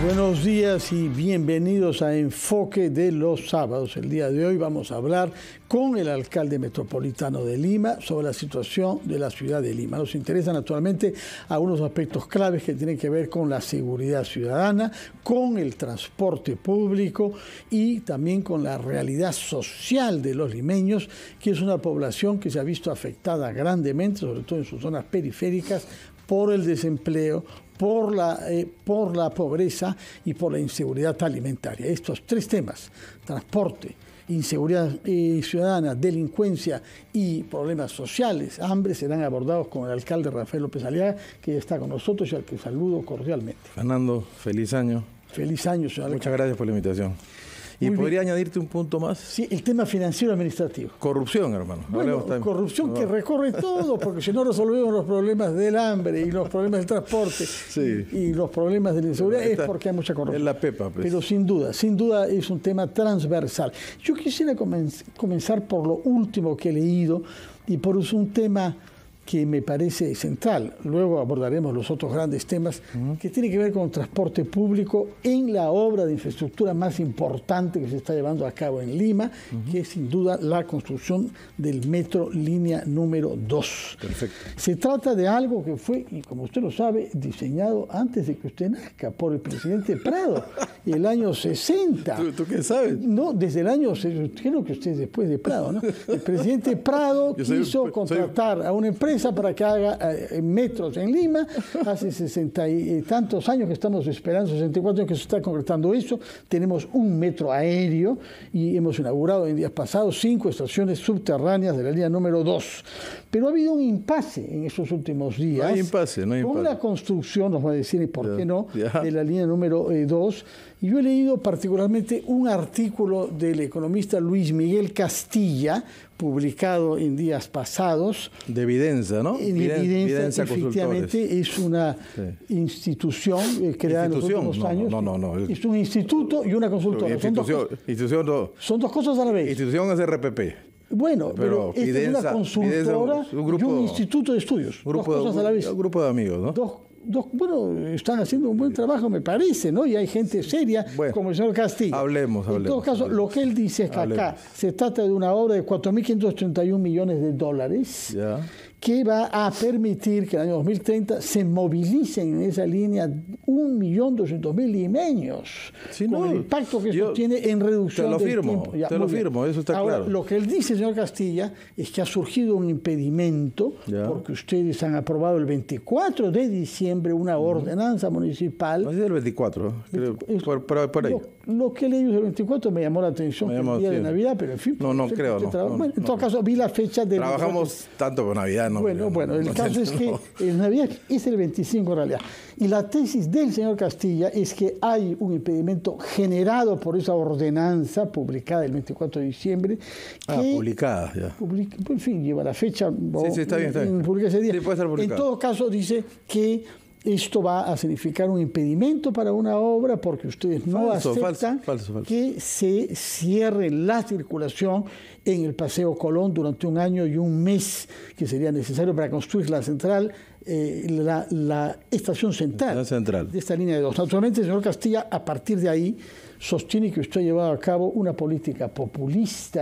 Buenos días y bienvenidos a Enfoque de los Sábados. El día de hoy vamos a hablar con el alcalde metropolitano de Lima sobre la situación de la ciudad de Lima. Nos interesan naturalmente algunos aspectos claves que tienen que ver con la seguridad ciudadana, con el transporte público y también con la realidad social de los limeños, que es una población que se ha visto afectada grandemente, sobre todo en sus zonas periféricas, por el desempleo, por la pobreza y por la inseguridad alimentaria. Estos tres temas, transporte, inseguridad ciudadana, delincuencia y problemas sociales, hambre, serán abordados con el alcalde Rafael López Aliaga, que ya está con nosotros y al que saludo cordialmente. Fernando, feliz año. Feliz año, señor alcalde. Muchas gracias por la invitación. Y podría añadirte un punto más. Sí, el tema financiero administrativo. Corrupción, hermano. Bueno, corrupción que recorre todo, porque si no resolvemos los problemas del hambre y los problemas del transporte y los problemas de la inseguridad, es porque hay mucha corrupción. Es la pepa, pues. Pero sin duda es un tema transversal. Yo quisiera comenzar por lo último que he leído y por un tema que me parece central. Luego abordaremos los otros grandes temas que tienen que ver con el transporte público en la obra de infraestructura más importante que se está llevando a cabo en Lima, que es sin duda la construcción del metro línea número 2. Perfecto. Se trata de algo que fue, y como usted lo sabe, diseñado antes de que usted nazca por el presidente Prado, el año 60. ¿Tú qué sabes? No, desde el año, creo que usted es después de Prado, ¿no? El presidente Prado quiso contratar a una empresa para que haga metros en Lima. Hace 60 y tantos años que estamos esperando, 64 años que se está concretando eso. Tenemos un metro aéreo y hemos inaugurado en días pasados 5 estaciones subterráneas de la línea número 2. Pero ha habido un impasse en esos últimos días. No hay impasse. Con la construcción, nos va a decir, y por qué no, de la línea número 2. Y yo he leído particularmente un artículo del economista Luis Miguel Castilla, publicado en días pasados. De Evidenza, ¿no? Evidenza, efectivamente, es una institución creada en los últimos años. No. Es un instituto y una consultora. Son dos cosas a la vez. Institución es RPP. Bueno, pero esta es una consultora y un instituto de estudios. Dos cosas a la vez. Un grupo de amigos, ¿no? Bueno, están haciendo un buen trabajo, me parece, ¿no? Y hay gente seria, como el señor Castillo. Hablemos. En todo caso, lo que él dice es que acá se trata de una obra de 4.531 millones de dólares que va a permitir que en el año 2030 se movilicen en esa línea 1.200.000 limeños, con el impacto que eso tiene en reducción del tiempo. Te lo firmo, eso está Ahora, claro. lo que él dice, señor Castilla, es que ha surgido un impedimento, porque ustedes han aprobado el 24 de diciembre una ordenanza municipal. No es el 24, por ahí. Lo que leí el 24 me llamó la atención, el día de Navidad, pero en fin. No creo. En todo caso, vi la fecha del... Trabajamos tanto con Navidad, ¿no? Bueno, el caso es que el Navidad es el 25 en realidad. Y la tesis del señor Castilla es que hay un impedimento generado por esa ordenanza publicada el 24 de diciembre. Publicada, ya. En fin, lleva la fecha. Sí, está bien. Publica ese día. Sí, puede ser publicado. En todo caso, dice que esto va a significar un impedimento para una obra porque ustedes no aceptan que se cierre la circulación en el Paseo Colón durante un año y un mes que sería necesario para construir la central, la estación central de esta línea de 2. Naturalmente, el señor Castilla, a partir de ahí, sostiene que usted ha llevado a cabo una política populista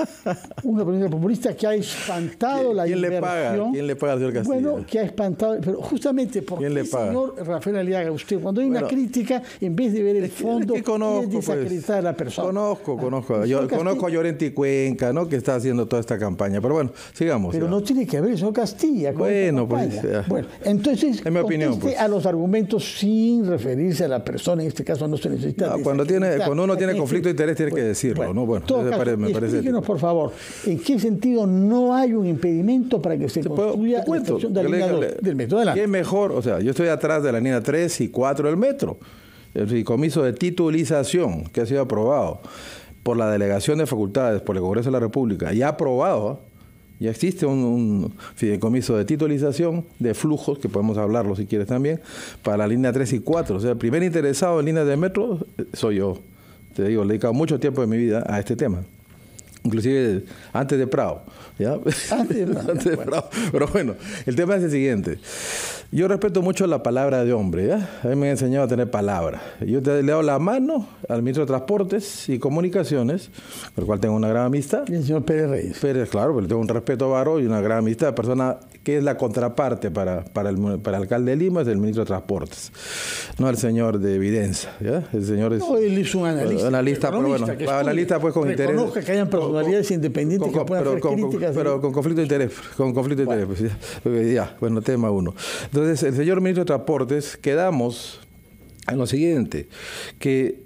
que ha espantado la inversión. ¿Quién le paga al señor Castilla? Bueno, que ha espantado, pero justamente porque el señor Rafael Aliaga, usted, cuando hay una crítica, en vez de ver el fondo, quiere desacreditar a la persona. Yo conozco a Llorente Cuenca, ¿no? Que está haciendo toda esta campaña. Pero bueno, sigamos. Pero no tiene que ver el señor Castilla. Bueno, entonces, en mi opinión, a los argumentos sin referirse a la persona, en este caso no se necesita. Cuando uno tiene conflicto de interés, tiene que decirlo, ¿no? Bueno, me parece. Explíquenos, por favor, ¿en qué sentido no hay un impedimento para que se construya la estación de la línea 2 del metro? Adelante. ¿Qué mejor? O sea, yo estoy atrás de la línea 3 y 4 del metro. El fideicomiso de titulización que ha sido aprobado por la Delegación de Facultades, por el Congreso de la República, ya aprobado. Ya existe un fideicomiso de titulización de flujos, que podemos hablarlo si quieres también, para la línea 3 y 4. O sea, el primer interesado en líneas de metro soy yo. Te digo, le he dedicado mucho tiempo de mi vida a este tema. inclusive antes de Prado. ¿Ya? Antes de Prado. Antes de Prado. Pero bueno, el tema es el siguiente. Yo respeto mucho la palabra de hombre, ¿ya? A mí me han enseñado a tener palabra. Yo le doy la mano al ministro de Transportes y Comunicaciones, con el cual tengo una gran amistad. Y el señor Pérez Reyes. Pérez, claro, pero tengo un respeto varo y una gran amistad. Persona que es la contraparte para el alcalde de Lima, es el ministro de Transportes, no el señor de Evidencia, ¿ya? El señor es... No, él es un analista. Pero bueno, analista pues con interés. Reconozca que hayan personalidades independientes que puedan hacer críticas. Pero con conflicto de interés. Con conflicto de interés. Pues, ya, bueno, tema uno. Entonces, el señor ministro de Transportes, quedamos en lo siguiente, que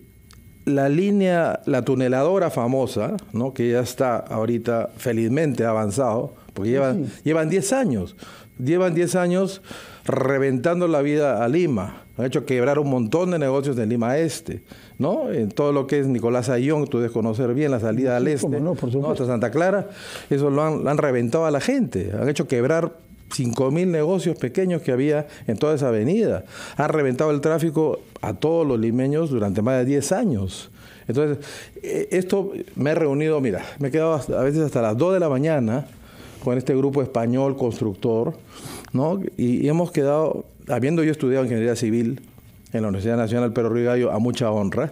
la tuneladora famosa, ¿no? Que ya está ahorita felizmente avanzado, porque llevan 10 años. Llevan 10 años reventando la vida a Lima. Han hecho quebrar un montón de negocios de Lima Este, ¿no? En todo lo que es Nicolás Ayllón, tú debes conocer bien la salida al este, no, por supuesto. Hasta Santa Clara, eso lo han reventado a la gente. Han hecho quebrar 5.000 negocios pequeños que había en toda esa avenida. Han reventado el tráfico a todos los limeños durante más de 10 años. Entonces, esto me he reunido, mira, me he quedado a veces hasta las 2 de la mañana con este grupo español constructor, ¿no? Y hemos quedado, habiendo yo estudiado ingeniería civil en la Universidad Nacional Pedro Ruiz Gallo, a mucha honra,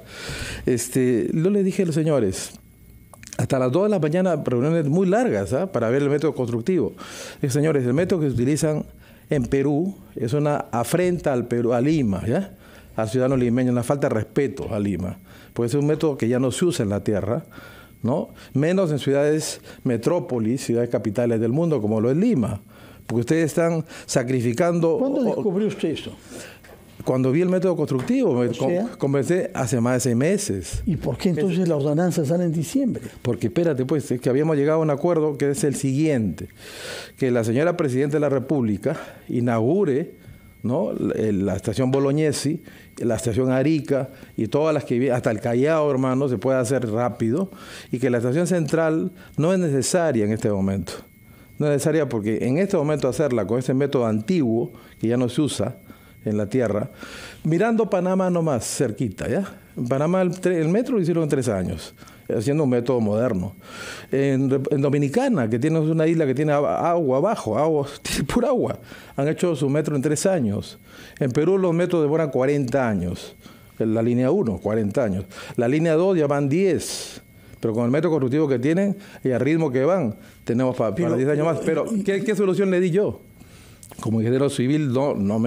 yo le dije a los señores, hasta las 2 de la mañana, reuniones muy largas, ¿ah? Para ver el método constructivo. Señores, el método que se utilizan en Perú es una afrenta al Perú, a Lima, ¿ya? Al ciudadano limeño, una falta de respeto a Lima, porque es un método que ya no se usa en la tierra, ¿no? Menos en ciudades metrópolis, ciudades capitales del mundo, como lo es Lima, porque ustedes están sacrificando... ¿Cuándo descubrió usted eso? Cuando vi el método constructivo, me conversé hace más de 6 meses. ¿Y por qué entonces la ordenanza sale en diciembre? Porque espérate, pues, es que habíamos llegado a un acuerdo que es el siguiente, que la señora Presidenta de la República inaugure, ¿no? La estación Bolognesi, la estación Arica y todas las que hasta el Callao, hermano, se puede hacer rápido, y que la estación central no es necesaria en este momento. No es necesaria porque en este momento hacerla con este método antiguo, que ya no se usa en la tierra, mirando Panamá nomás, cerquita, ¿ya? En Panamá el metro lo hicieron en 3 años, haciendo un método moderno. En Dominicana, que tiene una isla que tiene agua abajo, tiene pura agua, han hecho su metro en 3 años. En Perú los metros demoran 40 años. La línea 1, 40 años. La línea 2 ya van 10. Pero con el método constructivo que tienen y el ritmo que van, tenemos para 10 años más. Pero, ¿qué solución le di yo? Como ingeniero civil no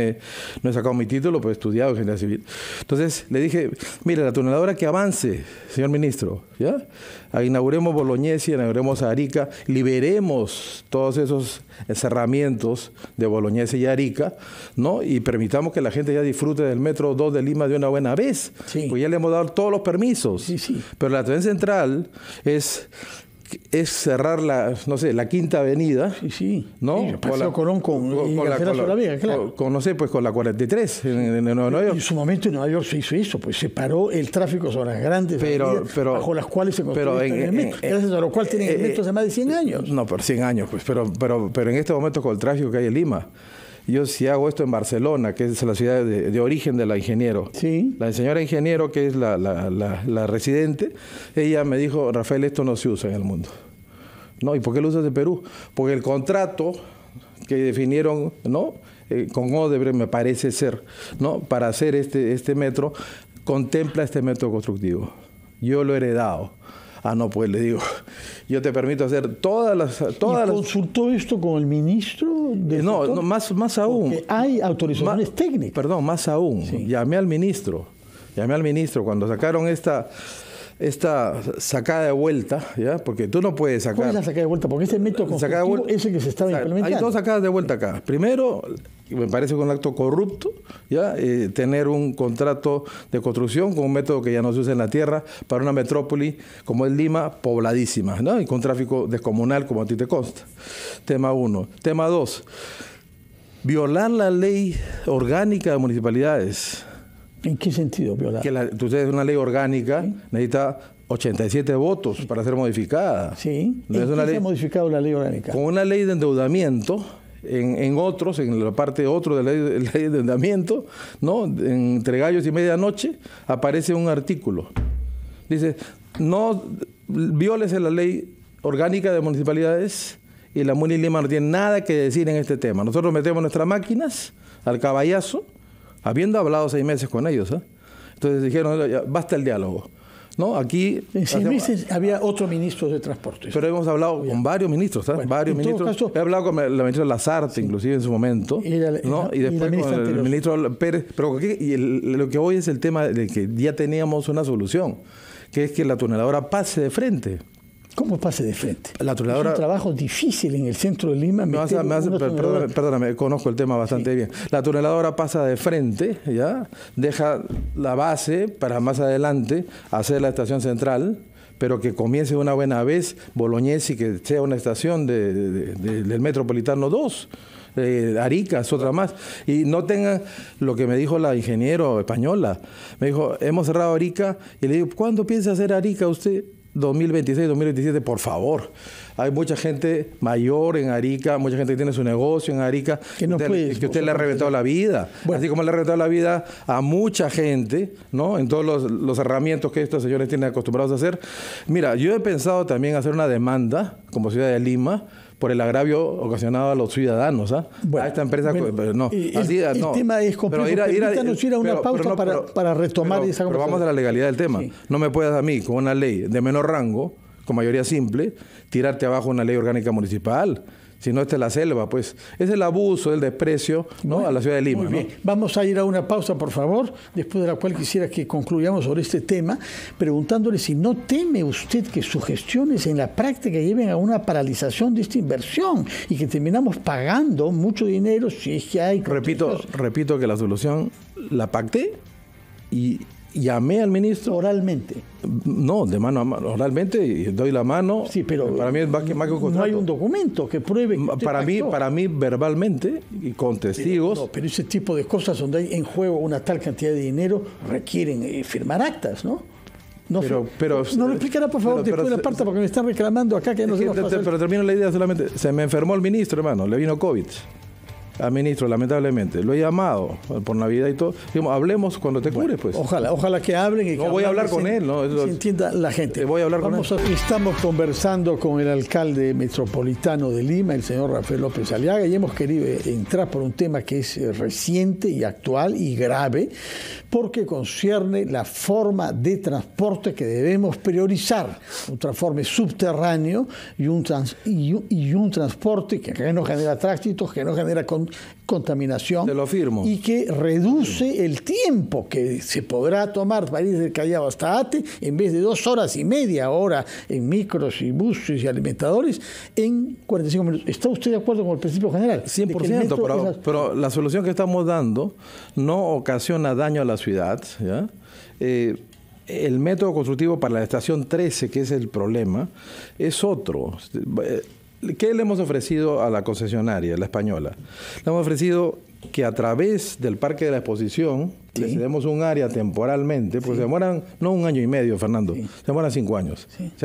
he sacado mi título, pero he estudiado ingeniería civil. Entonces le dije, mire, la tuneladora que avance, señor ministro, ¿ya? Inauguremos Bolognesi, inauguremos Arica, liberemos todos esos encerramientos de Bolognesi y Arica, ¿no? Y permitamos que la gente ya disfrute del metro 2 de Lima de una buena vez. Sí. Pues ya le hemos dado todos los permisos. Sí, sí. Pero la estación central es cerrar la Quinta Avenida. Sí, sí. ¿No? Sí, Paseo Colón con la Vega, claro. Con la 43 en Nueva York. En su momento en Nueva York se hizo eso, pues se paró el tráfico sobre las grandes avenidas bajo las cuales se construyó el metro. Gracias a lo cual tienen el metro hace más de 100 años. No, por 100 años, pues. Pero en este momento con el tráfico que hay en Lima, yo si hago esto en Barcelona, que es la ciudad de origen de la ingeniero, sí. La señora ingeniero, que es la residente, ella me dijo, Rafael, esto no se usa en el mundo. No, ¿y por qué lo usas en Perú? Porque el contrato que definieron, ¿no? Con Odebrecht, me parece ser, ¿no? Para hacer este metro, contempla este método constructivo. Yo lo he heredado. Ah, no, pues le digo, yo te permito hacer todas las... ¿Consultó esto con el ministro? No, más aún. Porque hay autorizaciones técnicas. Perdón, más aún. Sí. Llamé al ministro cuando sacaron esta sacada de vuelta, ¿ya? Porque tú no puedes sacar... ¿Cuál es la sacada de vuelta? Porque ese método constructivo es el que se estaba implementando. Hay 2 sacadas de vuelta acá. Primero, me parece con un acto corrupto, ¿ya? Tener un contrato de construcción con un método que ya no se usa en la tierra para una metrópoli como es Lima, pobladísima, ¿no? Y con tráfico descomunal, como a ti te consta. Tema 1. Tema 2. Violar la ley orgánica de municipalidades. ¿En qué sentido violar? Que entonces una ley orgánica, ¿sí? Necesita 87 votos para ser modificada. Sí. No ¿En qué se ha modificado la ley orgánica? Con una ley de endeudamiento, en la parte otro de la ley de endeudamiento, ¿no? Entre gallos y medianoche, aparece un artículo. Dice, no viólese la ley orgánica de municipalidades y la Muni Lima no tiene nada que decir en este tema. Nosotros metemos nuestras máquinas al caballazo, habiendo hablado 6 meses con ellos. Entonces dijeron, ya, basta el diálogo. ¿No? Aquí en 6 meses había otro ministro de Transportes. Pero hemos hablado con varios ministros, Bueno, varios ministros. Caso, he hablado con la ministra Lazarte, inclusive en su momento, ¿no? Y después con el ministro Pérez. Pero lo que hoy es el tema de que ya teníamos una solución, que es que la tuneladora pase de frente. ¿Cómo pase de frente? La tuneladora, es un trabajo difícil en el centro de Lima. Perdóname, conozco el tema bastante bien. La tuneladora pasa de frente, ¿ya? Deja la base para más adelante hacer la estación central, pero que comience una buena vez Bolognesi, que sea una estación del Metropolitano 2. Arica es otra más, y no tengan lo que me dijo la ingeniero española. Me dijo, hemos cerrado Arica, y le digo, ¿cuándo piensa hacer Arica usted? 2026, 2027, por favor. Hay mucha gente mayor en Arica, mucha gente que tiene su negocio en Arica, que usted le ha reventado la vida. Bueno. Así como le ha reventado la vida a mucha gente, ¿no? En todos los herramientas que estos señores tienen acostumbrados a hacer. Mira, yo he pensado también hacer una demanda como ciudad de Lima por el agravio ocasionado a los ciudadanos, bueno, a esta empresa. No, el tema es complejo. Permítanos ir a una pausa para retomar esa conversación. Pero vamos a la legalidad del tema. Sí. No me puedes a mí, con una ley de menor rango, con mayoría simple, tirarte abajo una ley orgánica municipal. Si no, esta es la selva, pues. Es el abuso, el desprecio, ¿no? Bueno, a la ciudad de Lima. Muy bien. Vamos a ir a una pausa, por favor, después de la cual quisiera que concluyamos sobre este tema, preguntándole si no teme usted que sus gestiones en la práctica lleven a una paralización de esta inversión y que terminamos pagando mucho dinero si es que hay... Repito que la solución la pacté y llamé al ministro. ¿Oralmente? No, de mano a mano. Oralmente y doy la mano. Sí, pero para mí es más que un contrato. No hay un documento que pruebe que para mí verbalmente y con testigos. Pero ese tipo de cosas donde hay en juego una tal cantidad de dinero requieren firmar actas, ¿no? No lo explicará, por favor, después de la parte, porque me están reclamando acá que no se Pero termino la idea solamente. Se me enfermó el ministro, hermano. Le vino COVID. Al ministro, lamentablemente. Lo he llamado por Navidad y todo. Digamos, hablemos cuando te cures, pues. Ojalá que hablen. Y no, voy a hablar con él, ¿no? Se entienda la gente. Voy a hablar con él. Estamos conversando con el alcalde metropolitano de Lima, el señor Rafael López Aliaga, y hemos querido entrar por un tema que es reciente y actual y grave, porque concierne la forma de transporte que debemos priorizar. Un transporte subterráneo y un transporte que no genera tránsito, que no genera contaminación. Te lo firmo. Y que reduce el tiempo que se podrá tomar para ir del Callao hasta Ate, en vez de 2 horas y media ahora en micros y buses y alimentadores, en 45 minutos. ¿Está usted de acuerdo con el principio general? 100%, pero la solución que estamos dando no ocasiona daño a la ciudad, ¿ya? El método constructivo para la estación 13, que es el problema, es otro. ¿Qué le hemos ofrecido a la concesionaria, la española? Le hemos ofrecido que a través del Parque de la Exposición le cedemos un área temporalmente, porque se demoran no 1 año y medio, Fernando, se demoran 5 años.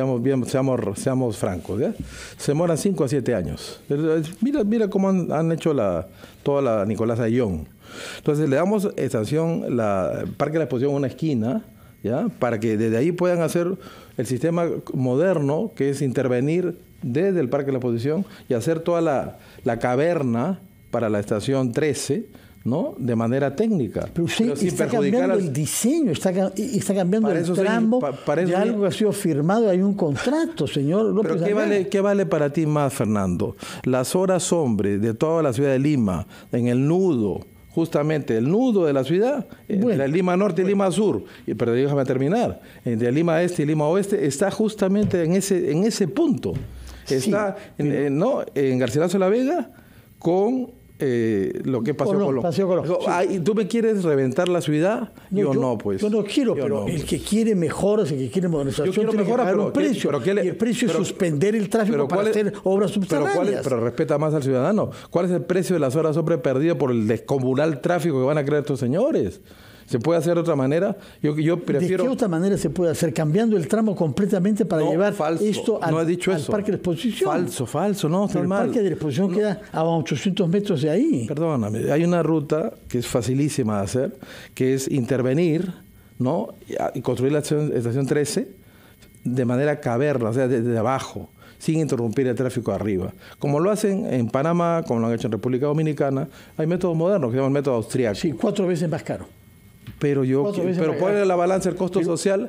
Seamos francos, ¿ya? Se demoran 5 a 7 años. Mira cómo han hecho toda la Nicolás Ayllón. Entonces le damos Parque de la Exposición a una esquina, ¿ya? Para que desde ahí puedan hacer el sistema moderno, que es intervenir desde el Parque de la Exposición y hacer toda la caverna para la estación 13, ¿no? De manera técnica. Pero usted está cambiando el diseño, está cambiando el tramo de algo que ha sido firmado, hay un contrato, señor López. Pero ¿qué vale para ti más, Fernando? Las horas sombras de toda la ciudad de Lima, en el nudo, justamente el nudo de la ciudad, entre Lima Norte y Lima Sur, pero déjame terminar, entre Lima Este y Lima Oeste, está justamente en ese punto. Está en Garcilaso de la Vega con lo que pasó con Paseo Colón. ¿Tú me quieres reventar la ciudad? Yo no, pues. Yo no quiero, pero el que quiere mejoras, el que quiere modernización, tiene que pagar un precio. Y el precio es suspender el tráfico para hacer obras subterráneas. Pero respeta más al ciudadano. ¿Cuál es el precio de las horas sobre perdidas por el descomunal tráfico que van a crear estos señores? ¿Se puede hacer de otra manera? Yo prefiero... ¿De qué otra manera se puede hacer? Cambiando el tramo completamente para llevar esto al Parque de la Exposición. Falso, no, está mal. El Parque de la Exposición queda a 800 metros de ahí. Perdóname, hay una ruta que es facilísima de hacer, que es intervenir, ¿no? Y construir la estación 13, de manera caverna, o sea, desde abajo, sin interrumpir el tráfico arriba. Como lo hacen en Panamá, como lo han hecho en República Dominicana, hay métodos modernos que se llaman el método austríaco. Sí, 4 veces más caro. Pero ponle en la balanza el costo social.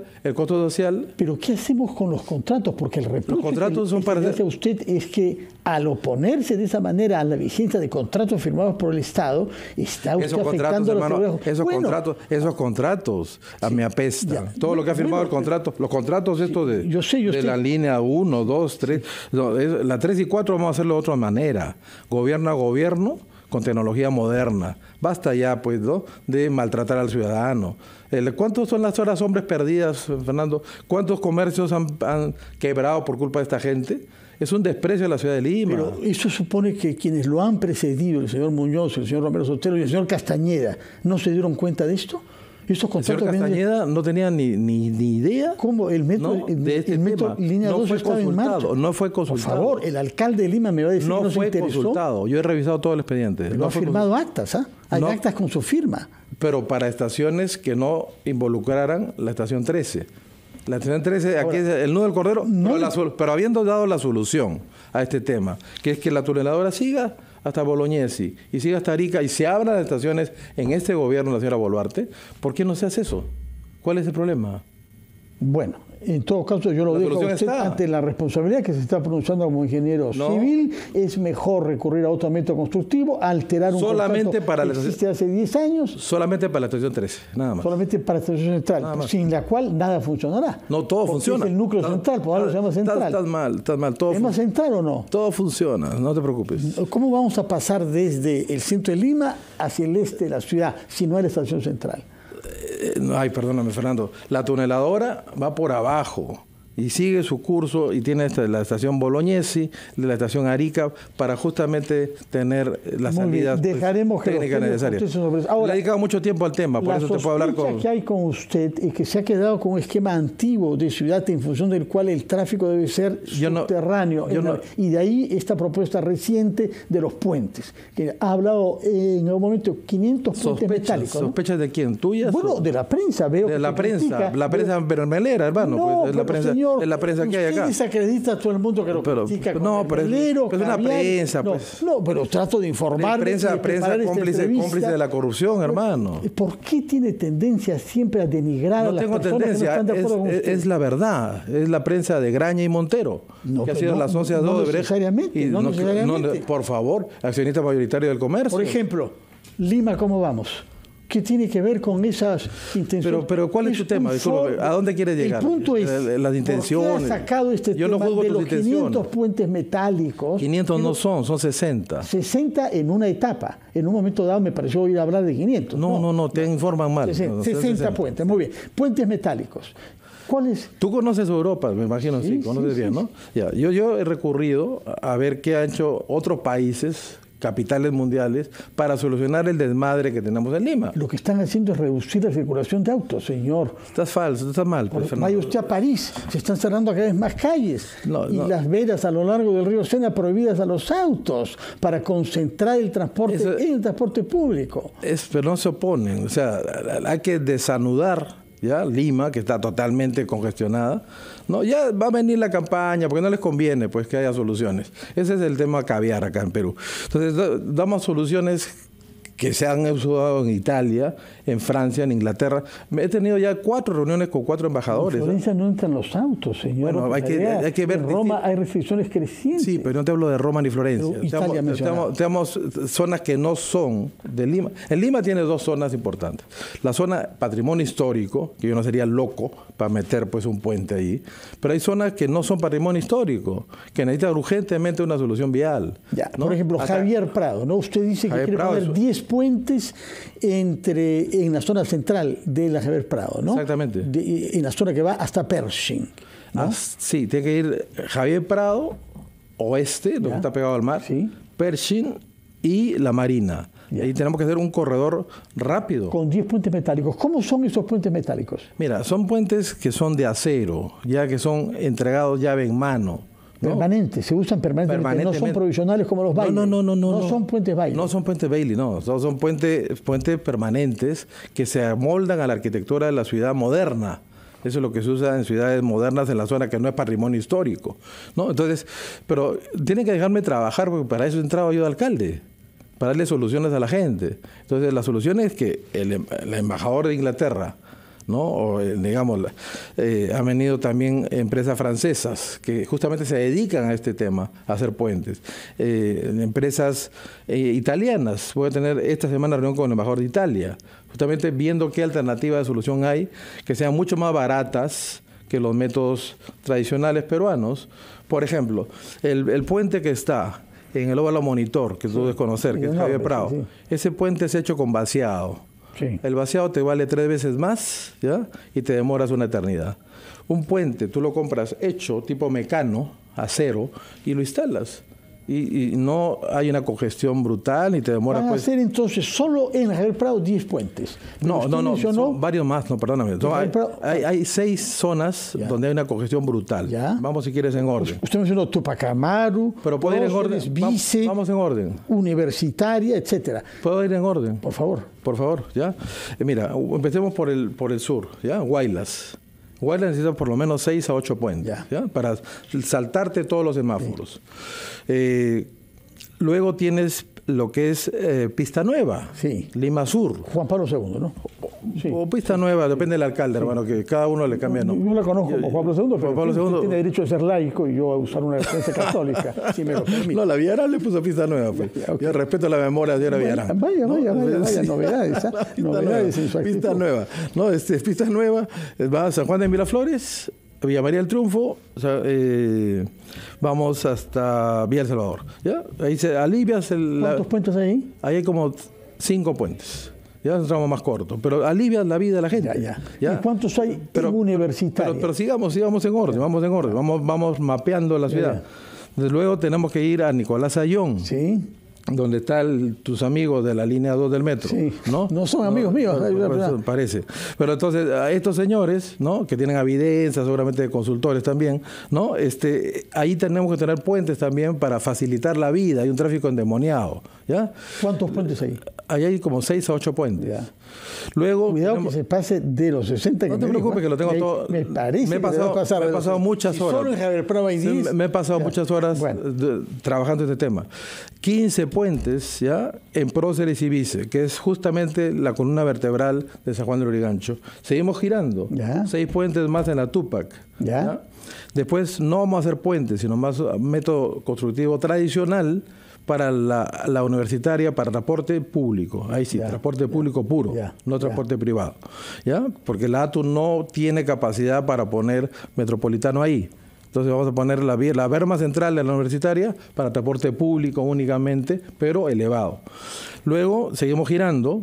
Pero ¿qué hacemos con los contratos? Porque el reproche los contratos son para hace usted es que al oponerse de esa manera a la vigencia de contratos firmados por el Estado, está usted afectando a los esos contratos a mí apestan. Todo lo que ha firmado el contrato, los contratos estos de la línea 1, 2, 3, la 3 y 4 vamos a hacerlo de otra manera. Gobierno a gobierno, con tecnología moderna. Basta ya, pues, ¿no?, de maltratar al ciudadano. ¿Cuántos son las horas hombres perdidas, Fernando? ¿Cuántos comercios han quebrado por culpa de esta gente? Es un desprecio a la ciudad de Lima. Pero eso supone que quienes lo han precedido, el señor Muñoz, el señor Romero Sotelo y el señor Castañeda, ¿no se dieron cuenta de esto? El señor Castañeda no tenía ni idea. ¿Cómo? El metro, el metro línea 2 estaba en marcha. No fue consultado. Por favor, el alcalde de Lima me va a decir que no se interesó. No fue consultado. Yo he revisado todo el expediente. Pero ha firmado actas, ¿ah? Hay actas con su firma. Pero para estaciones que no involucraran la estación 13. La estación 13, aquí es el nudo del Cordero, pero habiendo dado la solución a este tema, que es que la tuneladora siga hasta Bolognesi y siga hasta Arica y se abran las estaciones en este gobierno de la señora Boluarte, ¿por qué no se hace eso? ¿Cuál es el problema? Bueno, en todo caso yo lo dejo a usted ante la responsabilidad que se está pronunciando como ingeniero civil. Es mejor recurrir a otro método constructivo, alterar un contrato que existe hace 10 años. Solamente para la estación 13, nada más. Solamente para la estación central, sin la cual nada funcionará. No, todo funciona. Es el núcleo central, por algo se llama central. Estás mal. Todo ¿Es más central o no? Todo funciona, no te preocupes. ¿Cómo vamos a pasar desde el centro de Lima hacia el este de la ciudad si no hay la estación central? Ay, perdóname, Fernando. La tuneladora va por abajo y sigue su curso y tiene la estación Bolognesi, la estación Arica, para justamente tener las salidas técnicas necesarias. Ahora, le he dedicado mucho tiempo al tema, por eso te puedo hablar con... La sospecha que hay con usted es que se ha quedado con un esquema antiguo de ciudad en función del cual el tráfico debe ser subterráneo. Y de ahí esta propuesta reciente de los puentes, que ha hablado en algún momento 500 puentes metálicos. ¿Sospechas de quién? ¿Tuyas? Bueno, de la prensa, veo. De la prensa, bermelera, hermano. No, pues, la prensa. Es la prensa que hay acá. Usted desacredita a todo el mundo que lo critica. Pero es una prensa. No, pero trato de informar. Prensa cómplice de la corrupción, hermano. ¿Por qué tiene tendencia siempre a denigrar a las personas que no están de acuerdo con usted? Es la verdad. Es la prensa de Graña y Montero, que ha sido la socia de Odebrecht. No necesariamente. Por favor, accionista mayoritario del comercio. Por ejemplo, Lima, ¿cómo vamos? ¿Qué tiene que ver con esas intenciones? Pero ¿cuál es tu tema? ¿A dónde quieres llegar? El punto es, las intenciones. ¿por qué ha sacado este tema de los 500 puentes metálicos? 500 no son 60. 60 en una etapa. En un momento dado me pareció oír hablar de 500. No, te informan mal. 60 puentes, muy bien. Puentes metálicos. ¿Cuáles? Tú conoces Europa, me imagino, sí, conoces bien, ¿no? Ya, yo he recurrido a ver qué han hecho otros países, capitales mundiales, para solucionar el desmadre que tenemos en Lima. Lo que están haciendo es reducir la circulación de autos, señor. Estás falso, estás mal. Pues, vaya usted a París, se están cerrando cada vez más calles y las veras a lo largo del río Sena prohibidas a los autos para concentrar el transporte en el transporte público. Pero no se oponen, o sea, hay que desanudar ya Lima, que está totalmente congestionada. No, ya va a venir la campaña, porque no les conviene pues que haya soluciones. Ese es el tema caviar acá en Perú. Entonces, damos soluciones que se han usado en Italia, en Francia, en Inglaterra. He tenido ya 4 reuniones con 4 embajadores. En Florencia no entran los autos, señor. Bueno, hay que ver. En Roma hay restricciones crecientes. Sí, pero no te hablo de Roma ni Florencia. Tenemos zonas que no son de Lima. En Lima tiene 2 zonas importantes. La zona patrimonio histórico, que yo no sería loco para meter pues un puente ahí, pero hay zonas que no son patrimonio histórico, que necesitan urgentemente una solución vial. Ya, ¿no? Por ejemplo, Javier Prado, ¿no? Usted dice que quiere poner 10 puentes en la zona central de la Javier Prado, ¿no? Exactamente. En la zona que va hasta Pershing, ¿no? Sí, tiene que ir Javier Prado, oeste, donde está pegado al mar, Pershing y la Marina. Y ahí tenemos que hacer un corredor rápido. Con 10 puentes metálicos. ¿Cómo son esos puentes metálicos? Mira, son puentes que son de acero, ya que son entregados llave en mano. Permanentes, se usan permanentemente, no son provisionales como los Bailey. No son puentes Bailey. No son puentes Bailey, no. Son puentes permanentes que se amoldan a la arquitectura de la ciudad moderna. Eso es lo que se usa en ciudades modernas en la zona que no es patrimonio histórico, ¿no? Entonces, pero tienen que dejarme trabajar porque para eso he entrado yo de alcalde, para darle soluciones a la gente. Entonces, la solución es que el embajador de Inglaterra, ¿no? O, digamos, han venido también empresas francesas que justamente se dedican a este tema, a hacer puentes. Empresas italianas, voy a tener esta semana reunión con el embajador de Italia, justamente viendo qué alternativa de solución hay, que sean mucho más baratas que los métodos tradicionales peruanos. Por ejemplo, el puente que está en el óvalo Monitor, que tú debes conocer, que es Javier Prado, ese puente es hecho con vaciado. Sí. El vaciado te vale 3 veces más, ¿ya? Y te demoras una eternidad. Un puente, tú lo compras hecho, tipo mecano, acero, y lo instalas. Y no hay una congestión brutal y te demora. Van a hacer entonces solo en Javier Prado 10 puentes. No, son varios más, no, perdóname. Hay 6 zonas donde hay una congestión brutal. ¿Ya? Vamos si quieres en orden. Usted mencionó Tupac Amaru, pero puedo ir en orden. Vice, vamos en orden. Universitaria, etcétera. Puedo ir en orden. Por favor. Por favor, ¿ya? Mira, empecemos por el sur, ¿ya? Guaylas. Guaylas necesita por lo menos 6 a 8 puentes, ¿ya? Para saltarte todos los semáforos. Luego tienes lo que es Pista Nueva, Lima Sur. Juan Pablo II, ¿no? Sí. O Pista Nueva, depende del alcalde, hermano, que cada uno le cambia nombre. Yo la conozco como Juan Pablo II, pero Juan Pablo II tiene derecho de ser laico y yo a usar una referencia católica, si me lo permite. No, la Villarán le puso Pista Nueva. Pues. Yo respeto la memoria de la Villarán. Vaya, novedades, novedades en su actitud. Pista Nueva. No, Pista Nueva, va a San Juan de Miraflores, Villa María del Triunfo, vamos hasta Villa El Salvador. ¿Ya? Ahí se alivias ¿Cuántos puentes hay ahí? Ahí hay como 5 puentes. Ya es un tramo más corto, pero alivias la vida de la gente. ¿Ya? ¿Y cuántos hay en universitarios? Pero sigamos en orden, vamos mapeando la ciudad. Desde luego tenemos que ir a Nicolás Ayllón. Sí. Donde están tus amigos de la línea 2 del metro, ¿no? No son amigos míos. Parece. Pero entonces, a estos señores, ¿no? Que tienen evidencia, seguramente de consultores también, ¿no? Ahí tenemos que tener puentes también para facilitar la vida. Hay un tráfico endemoniado, ¿ya? ¿Cuántos puentes hay? Ahí hay como 6 a 8 puentes. Ya. Luego, cuidado que se pase de los 60. No te preocupes, que lo tengo todo. Me parece me he pasado muchas horas. Solo en Javier Prado hay 10. Me he pasado muchas horas trabajando este tema. 15 puentes, ¿ya? En Próceres y Vice, que es justamente la columna vertebral de San Juan de Lurigancho. Seguimos girando. 6 puentes más en la Tupac. ¿Ya? Después no vamos a hacer puentes, sino más método constructivo tradicional para la universitaria, para transporte público. Ahí sí, transporte público puro, no transporte privado. ¿Ya? Porque la ATU no tiene capacidad para poner metropolitano ahí. Entonces vamos a poner la berma central de la universitaria para transporte público únicamente, pero elevado. Luego seguimos girando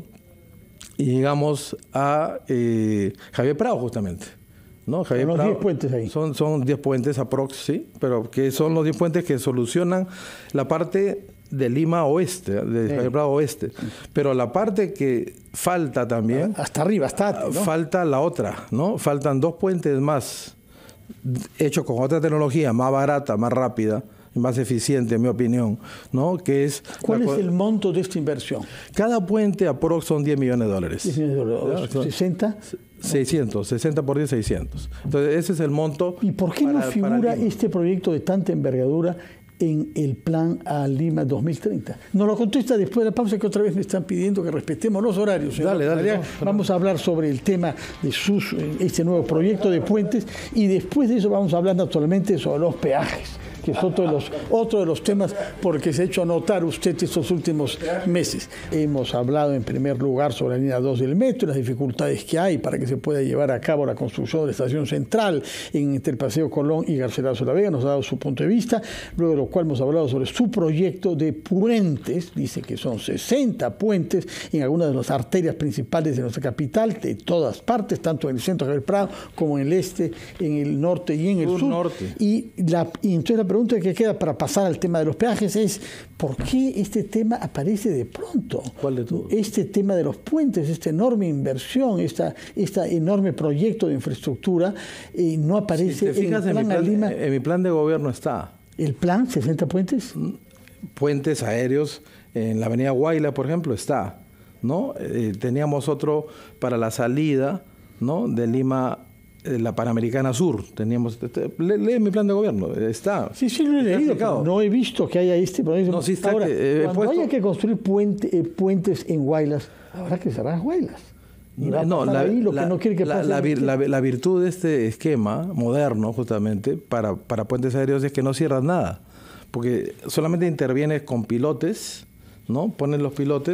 y llegamos a Javier Prado justamente. ¿No? Javier Prado, 10 puentes ahí. Son 10 puentes aprox, sí, pero que son los 10 puentes que solucionan la parte de Lima Oeste, de Javier Prado Oeste. Pero la parte que falta también... Hasta arriba, ¿no? Falta la otra, ¿no? Faltan 2 puentes más, hechos con otra tecnología, más barata, más rápida, más eficiente, en mi opinión, ¿no? Que es... ¿Cuál es el monto de esta inversión? Cada puente aprox son $10 millones. $10 millones. ¿60? 600, 60 por 10, 600. Entonces, ese es el monto. ¿Y por qué no figura este proyecto de tanta envergadura en el plan a Lima 2030? Nos lo contesta después de la pausa, que otra vez me están pidiendo que respetemos los horarios. Dale. Vamos a hablar sobre el tema de este nuevo proyecto de puentes y después de eso vamos a hablar naturalmente sobre los peajes, que es otro de los temas porque se ha hecho notar usted estos últimos meses. Hemos hablado en primer lugar sobre la línea 2 del metro y las dificultades que hay para que se pueda llevar a cabo la construcción de la estación central entre el Paseo Colón y Garcilaso de la Vega. Nos ha dado su punto de vista, luego de lo cual hemos hablado sobre su proyecto de puentes. Dice que son 60 puentes en algunas de las arterias principales de nuestra capital, de todas partes, tanto en el centro de Javier Prado como en el este, en el norte y en el sur. Norte. Y entonces la pregunta que queda para pasar al tema de los peajes es ¿por qué este tema aparece de pronto? ¿Cuál de todos? Este tema de los puentes, esta enorme inversión, esta enorme proyecto de infraestructura no aparece en el plan a Lima. En mi plan de gobierno está. ¿El plan 60 puentes? Puentes aéreos en la avenida Guayla, por ejemplo, está, ¿no? Teníamos otro para la salida, ¿no? De Lima la Panamericana Sur. Teníamos, lee mi plan de gobierno, está. Sí, lo he leído, pero no he visto que haya este proyecto. No, sí está. Ahora, cuando haya que construir puentes en Guaylas, habrá que cerrar Guaylas. La virtud de este esquema moderno, justamente, para puentes aéreos es que no cierras nada. Porque solamente intervienes con pilotes, ¿no? Ponen los pilotes.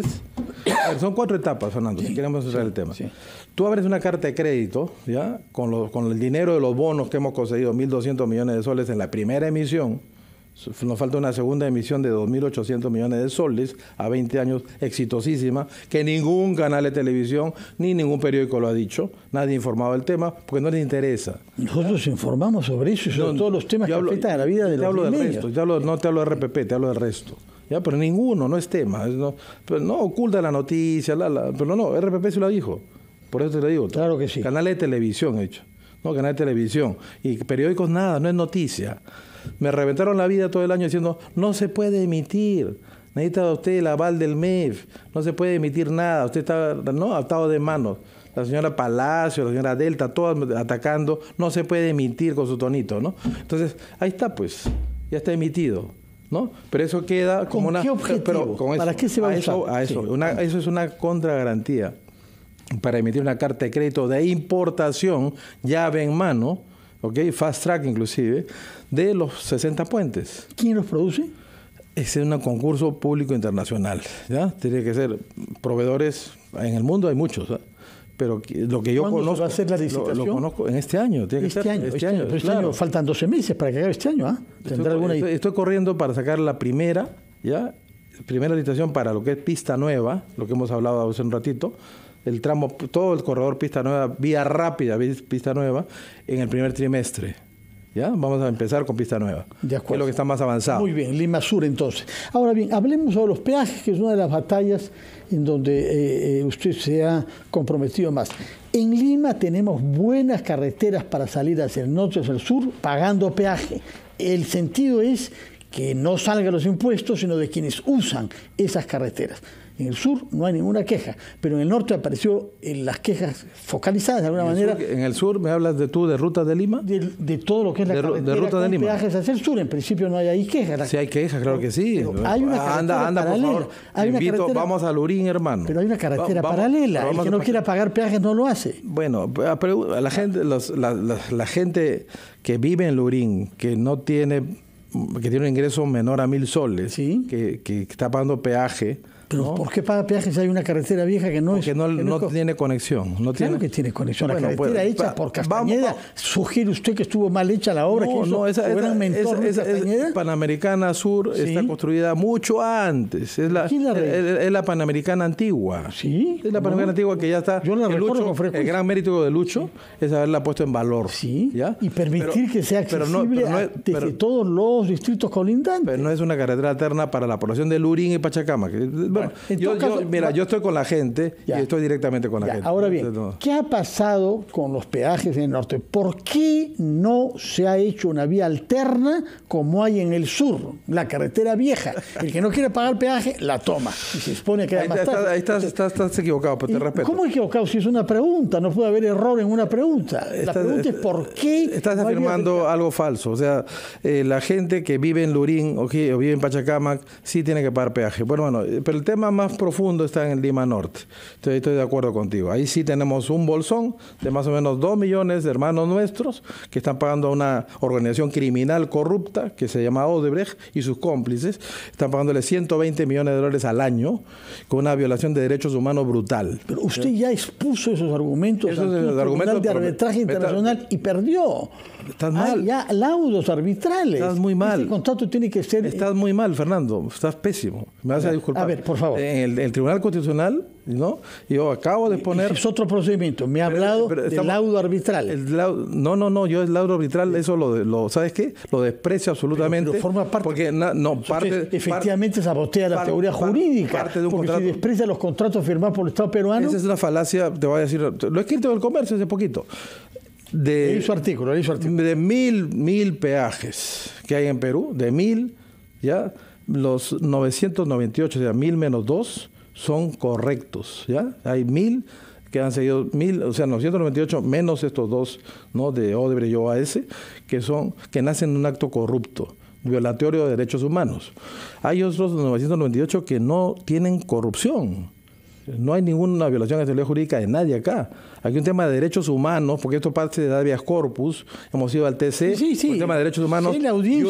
A ver, son 4 etapas, Fernando, si queremos usar el tema. Sí. Tú abres una carta de crédito, ¿ya? Con el dinero de los bonos que hemos conseguido, 1.200 millones de soles en la primera emisión. Nos falta una segunda emisión de 2.800 millones de soles a 20 años, exitosísima, que ningún canal de televisión ni ningún periódico lo ha dicho. Nadie ha informado del tema porque no les interesa. Nosotros informamos sobre eso y sobre todos los temas que afectan a la vida de los limeños. No te hablo de RPP, te hablo del resto. ¿Ya? Pero ninguno, no es tema. No oculta la noticia, pero no, RPP se lo dijo. Por eso te lo digo. Claro que sí. Canales de televisión, hecho. No, canales de televisión. Y periódicos nada, no es noticia. Me reventaron la vida todo el año diciendo, no se puede emitir, necesita usted el aval del MEF, no se puede emitir nada, usted está atado de manos. La señora Palacio, la señora Delta, todas atacando, no se puede emitir con su tonito, ¿no? Entonces, ahí está pues, ya está emitido, ¿no? Pero eso queda como una... ¿Qué objetivo? Pero con eso, ¿Para qué se va a usar? Eso es una contragarantía para emitir una carta de crédito de importación, llave en mano, ¿ok? Fast track inclusive, de los 60 puentes. ¿Quién los produce? Es un concurso público internacional, ¿ya? Tiene que ser proveedores, en el mundo hay muchos, ¿eh? Pero lo que yo conozco... ¿Va a ser la licitación? Lo conozco en este año, tiene que ser este año. Pero claro. Faltan 12 meses para que acabe este año, ¿ah? Estoy corriendo para sacar la primera, ¿ya? Primera licitación para lo que es pista nueva, lo que hemos hablado hace un ratito, el tramo, todo el corredor pista nueva, vía rápida, pista nueva, en el primer trimestre. ¿Ya? Vamos a empezar con pista nueva. De acuerdo. Que es lo que está más avanzado. Muy bien, Lima Sur entonces. Ahora bien, hablemos sobre los peajes, que es una de las batallas en donde usted se ha comprometido más. En Lima tenemos buenas carreteras para salir hacia el norte, hacia el sur, pagando peaje. El sentido es que no salgan los impuestos, sino de quienes usan esas carreteras. En el sur no hay ninguna queja, pero en el norte apareció las quejas focalizadas de alguna manera. En el sur, ¿me hablas de rutas de Lima? De todo lo que es la carretera de ruta de Lima. Peajes hacia el sur. En principio no hay ahí quejas. Sí hay quejas, claro que sí. Hay una carretera paralela. Por favor, vamos a Lurín, hermano. Pero hay una carretera paralela. El que no quiera pagar peajes no lo hace. Bueno, la gente que vive en Lurín, que tiene un ingreso menor a 1.000 soles, ¿sí? que está pagando peaje. Pero ¿no? ¿Por qué paga peaje si hay una carretera vieja que no Porque no tiene conexión. Claro que tiene conexión. La carretera hecha por Castañeda. ¿Sugiere usted que estuvo mal hecha la obra? Esa Panamericana Sur está construida mucho antes. Es la Panamericana antigua. ¿Sí? Es la Panamericana antigua que ya está. Yo la recuerdo con frecuencia. El gran mérito de Lucho es haberla puesto en valor. Sí. ¿Ya? Y permitir que sea accesible desde todos los distritos colindantes. Pero no es una carretera alterna para la población de Lurín y Pachacama. Bueno, yo estoy con la gente y estoy directamente con la gente. Ahora bien, ¿qué ha pasado con los peajes en el norte? ¿Por qué no se ha hecho una vía alterna como hay en el sur? La carretera vieja. El que no quiere pagar peaje, la toma. Y se expone que ahí estás equivocado, pero te respeto. ¿Cómo equivocado? Si es una pregunta, no puede haber error en una pregunta. La pregunta es ¿por qué? Estás afirmando algo falso. O sea, la gente que vive en Lurín o vive en Pachacamac sí tiene que pagar peaje. Bueno, pero el tema más profundo está en Lima Norte. Estoy de acuerdo contigo. Ahí sí tenemos un bolsón de más o menos 2 millones de hermanos nuestros que están pagando a una organización criminal corrupta que se llama Odebrecht y sus cómplices. Están pagándole 120 millones de dólares al año con una violación de derechos humanos brutal. Pero usted ya expuso esos argumentos ante el Tribunal de Arbitraje Internacional y perdió. Estás mal. Hay ya laudos arbitrales. Estás muy mal. Este contrato tiene que ser... Estás muy mal, Fernando. Estás pésimo. Me vas a disculpar. A ver, por favor. En el Tribunal Constitucional, ¿no? Yo acabo de poner... Es otro procedimiento. Me ha hablado del laudo arbitral. No. Yo el laudo arbitral, eso ¿sabes qué? Lo desprecio absolutamente. Pero forma parte... Porque efectivamente sabotea la teoría jurídica. Parte de un porque contrato, si desprecia los contratos firmados por el Estado peruano... Esa es una falacia, te voy a decir... Lo he escrito en El Comercio hace poquito. Leí su artículo. De mil peajes que hay en Perú, de 1.000, ya, los 998, o sea, 1.000 menos 2, son correctos, ¿ya? Hay 1.000 que han seguido 998 menos estos dos, ¿no?, de Odebrecht y OAS, que nacen en un acto corrupto, violatorio de derechos humanos. Hay otros 998 que no tienen corrupción. No hay ninguna violación de la estabilidad jurídica de nadie acá. Aquí hay un tema de derechos humanos, porque esto parte de habeas corpus, hemos ido al TC, sí. un tema de derechos humanos. Sí, la audiencia, yo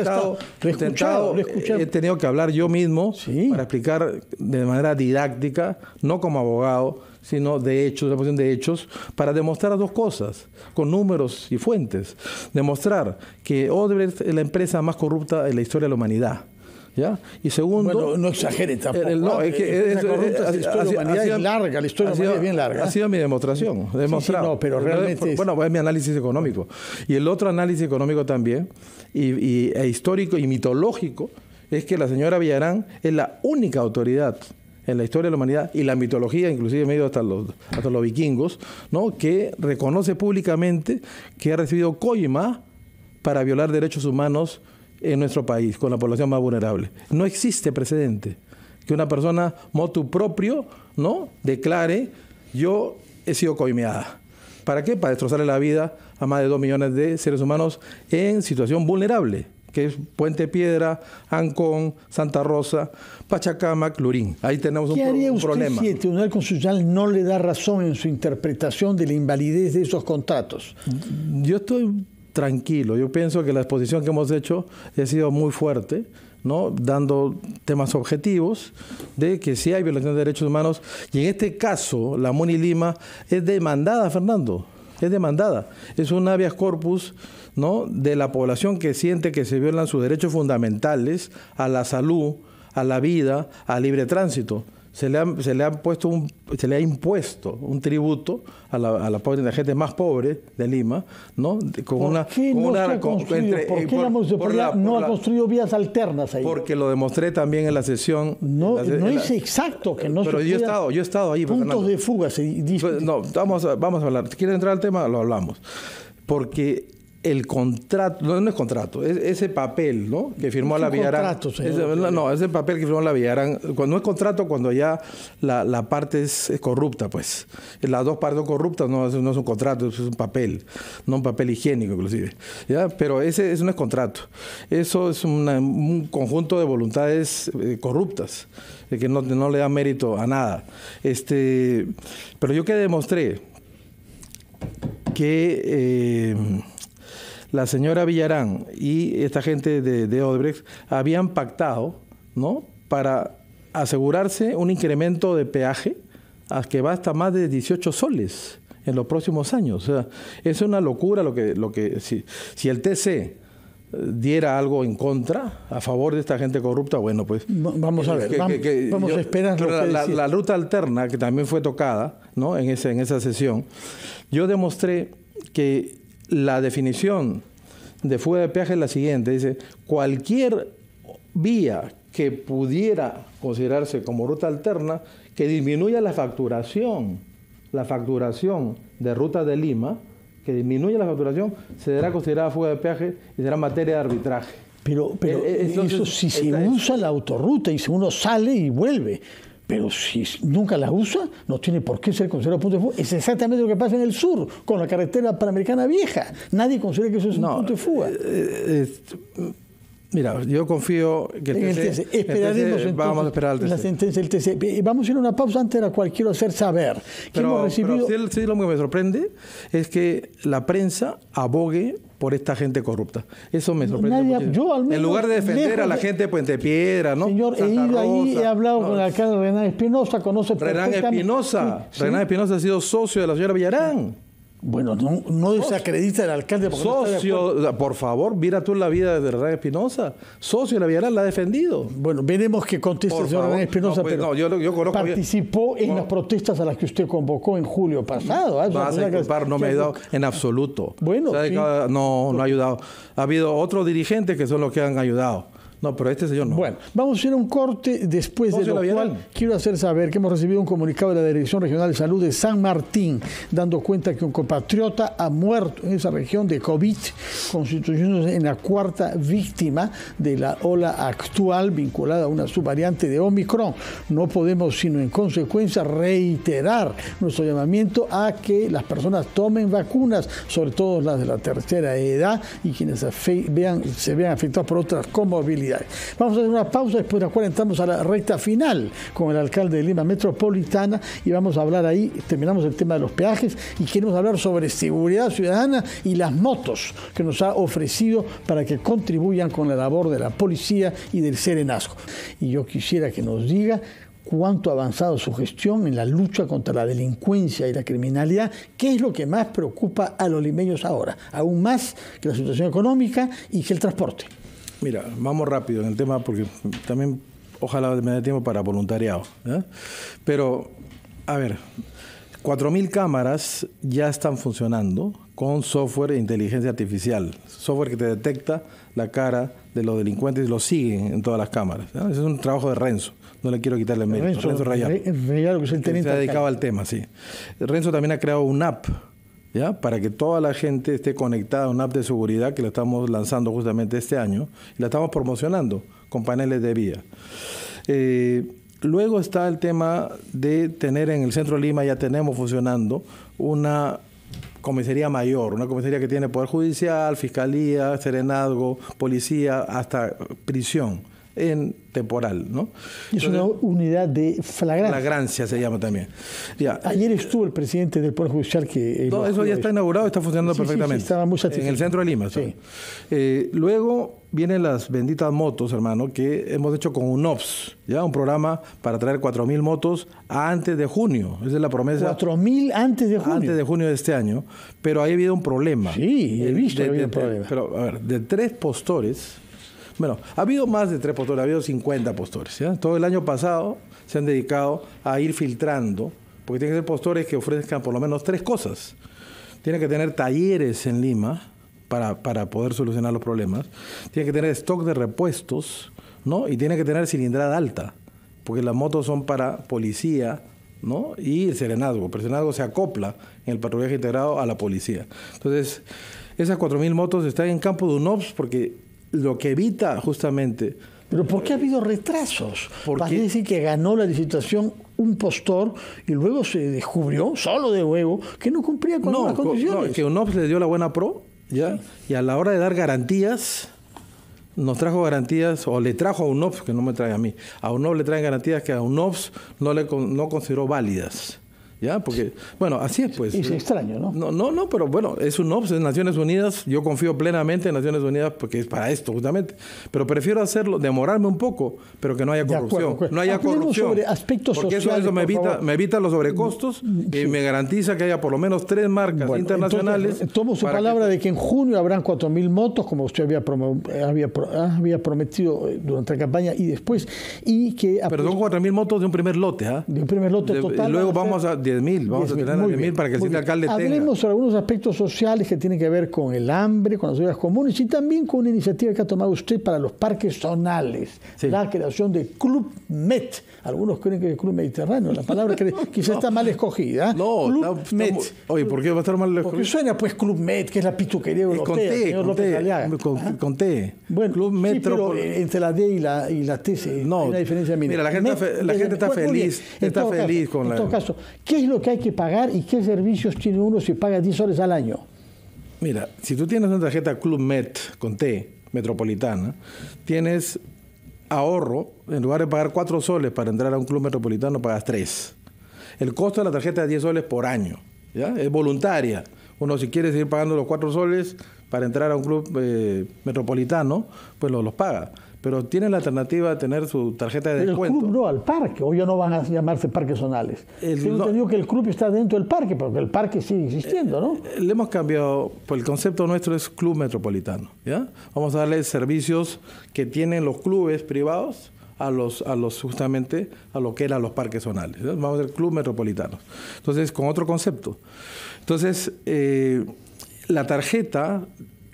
he tenido que hablar yo mismo para explicar de manera didáctica, no como abogado, sino de hechos, de posición de hechos, para demostrar dos cosas, con números y fuentes. Demostrar que Odebrecht es la empresa más corrupta en la historia de la humanidad. ¿Ya? Y segundo... Bueno, no exagere tampoco. No, es que la historia de la humanidad es larga, la historia de la humanidad es bien larga. Ha sido mi demostración. Demostrado. Sí, no, pero realmente... Bueno, es mi análisis económico. Y el otro análisis económico también, e histórico y mitológico, es que la señora Villarán es la única autoridad en la historia de la humanidad y la mitología, inclusive medio hasta los vikingos, ¿no?, que reconoce públicamente que ha recibido coima para violar derechos humanos en nuestro país, con la población más vulnerable. No existe precedente que una persona motu propio, ¿no?, declare: yo he sido coimeada. ¿Para qué? Para destrozarle la vida a más de 2 millones de seres humanos en situación vulnerable, que es Puente Piedra, Ancón, Santa Rosa, Pachacamac, Lurín. Ahí tenemos un problema. ¿Qué haría usted si el Tribunal Constitucional no le da razón en su interpretación de la invalidez de esos contratos? Yo estoy tranquilo. Yo pienso que la exposición que hemos hecho ha sido muy fuerte, ¿no?, dando temas objetivos de que sí hay violación de derechos humanos. Y en este caso, la MUNI Lima es demandada, Fernando. Es demandada. Es un habeas corpus, ¿no?, de la población que siente que se violan sus derechos fundamentales a la salud, a la vida, al libre tránsito. Se le ha impuesto un tributo a la gente más pobre de Lima, ¿no? ¿Por qué no ha construido vías alternas ahí? Porque lo demostré también en la sesión. No es exacto que no se Pero yo he estado ahí. Puntos Fernando. de fuga se discuten. No, vamos a hablar. Si quieren entrar al tema, lo hablamos. Porque el contrato, no es contrato, es ese papel, ¿no?, que firmó la Villarán. Ese papel que firmó la Villarán. No es contrato cuando ya la parte es corrupta, pues. Las dos partes son corruptas, no es un contrato, es un papel, no un papel higiénico inclusive. ¿Ya? Pero eso no es contrato. Eso es un conjunto de voluntades corruptas, que no le da mérito a nada. Pero yo que demostré que la señora Villarán y esta gente de Odebrecht habían pactado, ¿no?, para asegurarse un incremento de peaje que va hasta más de 18 soles en los próximos años. O sea, es una locura si el TC diera algo en contra, a favor de esta gente corrupta, bueno, pues... Vamos a ver, vamos a esperar lo que la ruta alterna, que también fue tocada, ¿no?, en esa sesión, yo demostré que la definición de fuga de peaje es la siguiente: dice, cualquier vía que pudiera considerarse como ruta alterna que disminuya la facturación de ruta de Lima, que disminuya la facturación, será considerada fuga de peaje y será materia de arbitraje. Pero eso si se usa la autorruta y si uno sale y vuelve. Pero si nunca la usa, no tiene por qué ser considerado punto de fuga. Es exactamente lo que pasa en el sur, con la carretera panamericana vieja. Nadie considera que eso es un punto de fuga. Mira, yo confío que el TC... Esperaremos vamos a esperar al TC. La sentencia del TC. Vamos a ir a una pausa antes de la cual quiero hacer saber que hemos recibido... Pero sí, lo que me sorprende es que la prensa abogue por esta gente corrupta. Eso me sorprende mucho. En lugar de defender a la gente de Puente Piedra, ¿no? Señor, he ido ahí, he hablado con el alcalde Renan Espinosa, conoce perfectamente... Renan Espinosa ha sido socio de la señora Villarán. Bueno, no desacredita al alcalde porque socio, no, por favor, mira tú la vida de Renan Espinosa. Socio de la Villarán, la ha defendido. Bueno, veremos qué contesta el señor Renan Espinosa, pero yo conozco, participó en las protestas a las que usted convocó en julio pasado. No me ha ayudado en absoluto. Bueno, no ha ayudado. Ha habido otros dirigentes que son los que han ayudado. No, pero este señor no. Bueno, vamos a ir a un corte, después de lo cual quiero hacer saber que hemos recibido un comunicado de la Dirección Regional de Salud de San Martín, dando cuenta que un compatriota ha muerto en esa región de COVID, constituyéndose en la cuarta víctima de la ola actual vinculada a una subvariante de Omicron. No podemos, sino en consecuencia, reiterar nuestro llamamiento a que las personas tomen vacunas, sobre todo las de la tercera edad y quienes se vean afectados por otras comorbilidades. Vamos a hacer una pausa, después de la cual entramos a la recta final con el alcalde de Lima Metropolitana y vamos a hablar ahí, terminamos el tema de los peajes y queremos hablar sobre seguridad ciudadana y las motos que nos ha ofrecido para que contribuyan con la labor de la policía y del Serenazgo. Y yo quisiera que nos diga cuánto ha avanzado su gestión en la lucha contra la delincuencia y la criminalidad, qué es lo que más preocupa a los limeños ahora, aún más que la situación económica y que el transporte. Mira, vamos rápido en el tema porque también ojalá me dé tiempo para voluntariado, ¿eh? Pero, a ver, 4.000 cámaras ya están funcionando con software de inteligencia artificial, software que te detecta la cara de los delincuentes y los siguen en todas las cámaras, ¿eh? Ese es un trabajo de Renzo, no le quiero quitarle el mérito. Renzo Rayado, que es el teniente, se ha dedicado al tema, sí. Renzo también ha creado una app, ¿ya? Para que toda la gente esté conectada a una app de seguridad que la estamos lanzando justamente este año y la estamos promocionando con paneles de vía. Luego está el tema de tener en el centro de Lima, ya tenemos funcionando una comisaría mayor, una comisaría que tiene poder judicial, fiscalía, serenazgo, policía, hasta prisión en temporal, ¿no? Es una unidad de flagrancia. Flagrancia se llama también. Ya. Ayer estuvo el presidente del Poder Judicial que... No, eso ya está inaugurado, está funcionando perfectamente. Sí, estaba muy satisfecho. En el centro de Lima. Sí. Luego vienen las benditas motos, hermano, que hemos hecho con UNOPS, ya un programa para traer 4.000 motos antes de junio. Esa es la promesa. 4.000 antes de junio. Antes de junio de este año, pero ahí ha habido un problema. Sí, he visto que ha habido un problema. Pero, a ver, de 3 postores... Bueno, ha habido más de 3 postores, ha habido 50 postores, ¿ya? Todo el año pasado se han dedicado a ir filtrando, porque tienen que ser postores que ofrezcan por lo menos 3 cosas. Tienen que tener talleres en Lima para poder solucionar los problemas. Tienen que tener stock de repuestos, ¿no? Y tienen que tener cilindrada alta, porque las motos son para policía, ¿no? Y el serenazgo. Pero el serenazgo se acopla en el patrullaje integrado a la policía. Entonces, esas 4.000 motos están en campo de UNOPS porque lo que evita justamente... ¿Pero por qué ha habido retrasos? Parece decir que ganó la licitación un postor y luego se descubrió, solo de huevo, que no cumplía con las condiciones. No, que UNOPS le dio la buena pro, ¿ya? Sí. Y a la hora de dar garantías, nos trajo garantías, o le trajo a UNOPS, que no me trae a mí, a UNOPS le traen garantías que a UNOPS no consideró válidas. ¿Ya? Porque, bueno, así es, pues. Es extraño, ¿no? No, pero bueno, es un OPS en Naciones Unidas. Yo confío plenamente en Naciones Unidas porque es para esto, justamente. Pero prefiero hacerlo, demorarme un poco, pero que no haya corrupción. No haya corrupción. Sobre aspectos porque sociales, eso me evita los sobrecostos y me garantiza que haya por lo menos 3 marcas internacionales. Entonces, tomo su palabra de que en junio habrán 4.000 motos, como usted había prometido durante la campaña y después. Y que pero son 4.000 motos de un primer lote, ¿ah? De un primer lote total. Y luego vamos a 10.000, vamos a tener a 10.000 para que el siguiente alcalde tenga. Hablemos sobre algunos aspectos sociales que tienen que ver con el hambre, con las ollas comunes y también con una iniciativa que ha tomado usted para los parques zonales, la creación de Club Met. Algunos creen que es el Club Mediterráneo, la palabra que quizá está mal escogida. Club Met. Oye, ¿por qué va a estar mal escogida? Porque suena pues Club Met, que es la pituquería europea, señor López Aliaga. Con T. Bueno, Club Metro. Pero entre la D y la T hay una diferencia mínima. Mira, la gente está feliz. Está feliz con la... En todo caso, ¿qué es lo que hay que pagar y qué servicios tiene uno si paga 10 soles al año? Mira, si tú tienes una tarjeta Club Met con T, metropolitana, tienes ahorro. En lugar de pagar 4 soles para entrar a un club metropolitano, pagas 3. El costo de la tarjeta es 10 soles por año, ¿ya? Es voluntaria. Uno, si quiere seguir pagando los 4 soles para entrar a un club metropolitano, pues los paga. Pero tiene la alternativa de tener su tarjeta de descuento. El club no al parque, o ya no van a llamarse parques zonales. Tengo entendido que el club está dentro del parque, porque el parque sigue existiendo, ¿no? Le hemos cambiado, pues el concepto nuestro es club metropolitano, ¿ya? Vamos a darle servicios que tienen los clubes privados a los justamente a lo que eran los parques zonales, ¿ya? Vamos a hacer club metropolitanos. Entonces, con otro concepto. Entonces, la tarjeta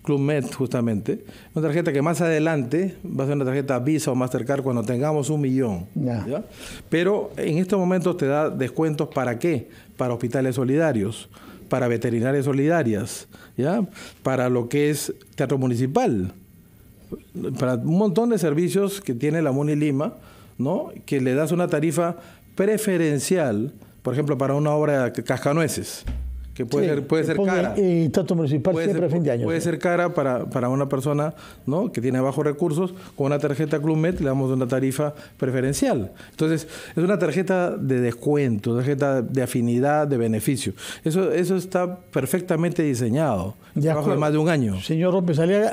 Club Med, justamente, una tarjeta que más adelante va a ser una tarjeta Visa o Mastercard cuando tengamos 1 millón. ¿Ya? Pero en estos momentos te da descuentos ¿para qué? Para hospitales solidarios, para veterinarias solidarias, ¿ya? Para lo que es teatro municipal, para un montón de servicios que tiene la Muni Lima, ¿no? Que le das una tarifa preferencial, por ejemplo, para una obra de Cascanueces, que puede ser cara. Trato municipal siempre a fin de año. Puede ser cara para una persona, ¿no? Que tiene bajos recursos. Con una tarjeta Club Med le damos una tarifa preferencial. Entonces, es una tarjeta de descuento, una tarjeta de afinidad, de beneficio. Eso está perfectamente diseñado. Trabajo de más de un año. Señor López Aliaga,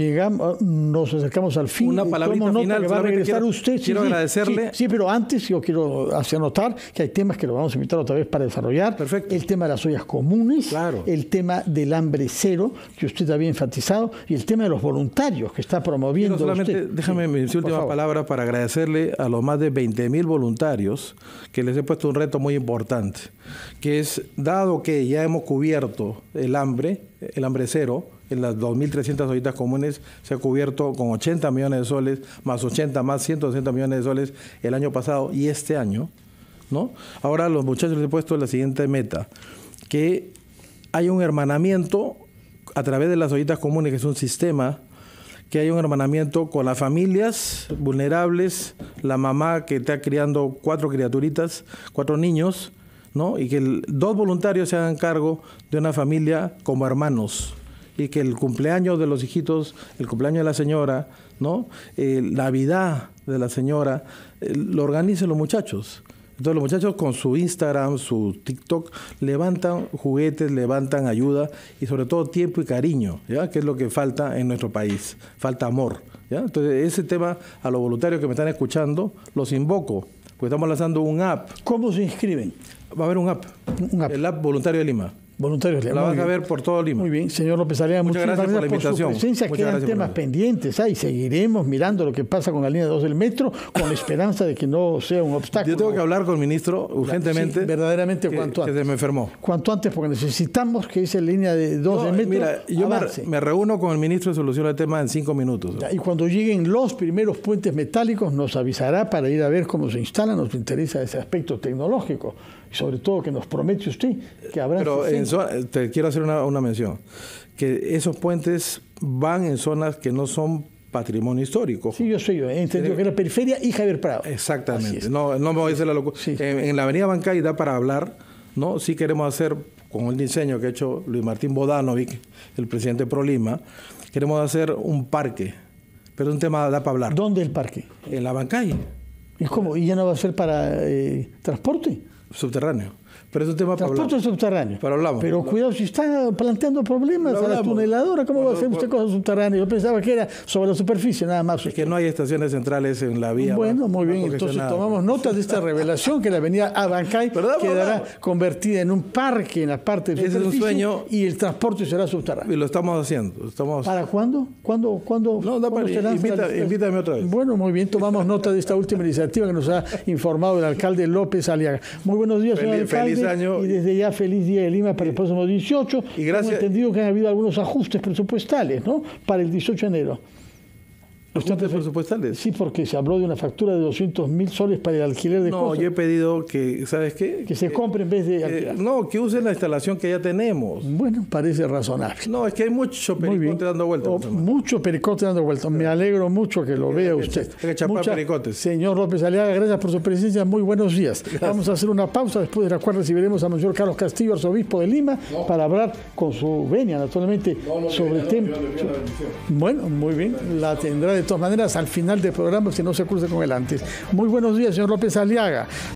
nos acercamos al fin. Una palabrita final. Va a regresar usted. Quiero agradecerle. Sí, pero antes yo quiero hacer notar que hay temas que lo vamos a invitar otra vez para desarrollar. Perfecto. El tema de las ollas comunes, claro. El tema del hambre cero, que usted había enfatizado, y el tema de los voluntarios que está promoviendo solamente, usted. Déjame mis últimas palabras para agradecerle a los más de 20.000 voluntarios que les he puesto un reto muy importante, que es, dado que ya hemos cubierto el hambre cero, en las 2.300 ollitas comunes se ha cubierto con 80 millones de soles, más 80, más 160 millones de soles el año pasado y este año, ¿no? Ahora a los muchachos les he puesto la siguiente meta, que hay un hermanamiento a través de las ollitas comunes, que es un sistema, que hay un hermanamiento con las familias vulnerables, la mamá que está criando 4 criaturitas, 4 niños, ¿no? Y que 2 voluntarios se hagan cargo de una familia como hermanos, y que el cumpleaños de los hijitos, el cumpleaños de la señora, ¿no? Navidad de la señora, lo organicen los muchachos. Entonces los muchachos con su Instagram, su TikTok, levantan juguetes, levantan ayuda y sobre todo tiempo y cariño, ¿ya? Que es lo que falta en nuestro país, falta amor, ¿ya? Entonces ese tema a los voluntarios que me están escuchando, los invoco, porque estamos lanzando un app. ¿Cómo se inscriben? Va a haber un app. El app Voluntario de Lima. Voluntarios. La vas a ver por todo Lima. Muy bien, señor López Aliaga, muchas gracias por la invitación. Su presencia. Quedan temas pendientes y seguiremos mirando lo que pasa con la línea 2 del metro con la esperanza de que no sea un obstáculo. Yo tengo que hablar con el ministro urgentemente. Sí, verdaderamente cuanto antes. Que se me enfermó. Cuanto antes, porque necesitamos que esa línea de 2 del metro mira, yo me reúno con el ministro y soluciono el tema en 5 minutos. Y cuando lleguen los primeros puentes metálicos nos avisará para ir a ver cómo se instalan. Nos interesa ese aspecto tecnológico. Y sobre todo que nos promete usted que habrá... Pero te quiero hacer una mención, que esos puentes van en zonas que no son patrimonio histórico. Sí, yo he entendido que era periferia y Javier Prado. Exactamente, no me voy a decir la locura. Sí. En la avenida Bancay da para hablar, ¿no? Sí queremos hacer, con el diseño que ha hecho Luis Martín Bodanovic, el presidente Pro Lima, queremos hacer un parque, pero un tema da para hablar. ¿Dónde el parque? En la Bancay. ¿Y cómo? ¿Y ya no va a ser para transporte? Subterráneo. Pero es un tema para hablar. Transporte subterráneo. Pero hablamos. Pero cuidado, si está planteando problemas a la tuneladora, ¿cómo va a hacer usted cosas subterráneas? Yo pensaba que era sobre la superficie, nada más. Es que no hay estaciones centrales en la vía. Bueno, muy bien. Entonces tomamos nota de esta revelación, que la avenida Abancay quedará convertida en un parque en la parte de superficie. Ese es un sueño. Y el transporte será subterráneo. Y lo estamos haciendo. ¿Para cuándo? ¿Cuándo? No, da para invítame otra vez. Bueno, muy bien. Tomamos nota de esta última iniciativa que nos ha informado el alcalde López Aliaga. Muy buenos días, señor alcalde. Feliz año. Y desde ya feliz Día de Lima para el próximo 18. Y gracias. Hemos entendido que han habido algunos ajustes presupuestales, ¿no? Para el 18 de enero. ¿Ajustes presupuestales? Sí, porque se habló de una factura de 200.000 soles para el alquiler de cosas. No, yo he pedido que, ¿sabes qué? Que se compre en vez de alquilar. No, que usen la instalación que ya tenemos. Bueno, parece razonable. No, es que hay mucho pericote dando vueltas. Mucho pericote dando vueltas. Me alegro mucho que lo vea usted. Hay que chapar pericotes. Señor López Aliaga, gracias por su presencia. Muy buenos días. Gracias. Vamos a hacer una pausa, después de la cual recibiremos a Monseñor Carlos Castillo, arzobispo de Lima, para hablar con su venia, naturalmente, sobre el tema. Bueno, muy bien. La tendrá de todas maneras al final del programa, si no se cruce con él antes. Muy buenos días, señor López Aliaga.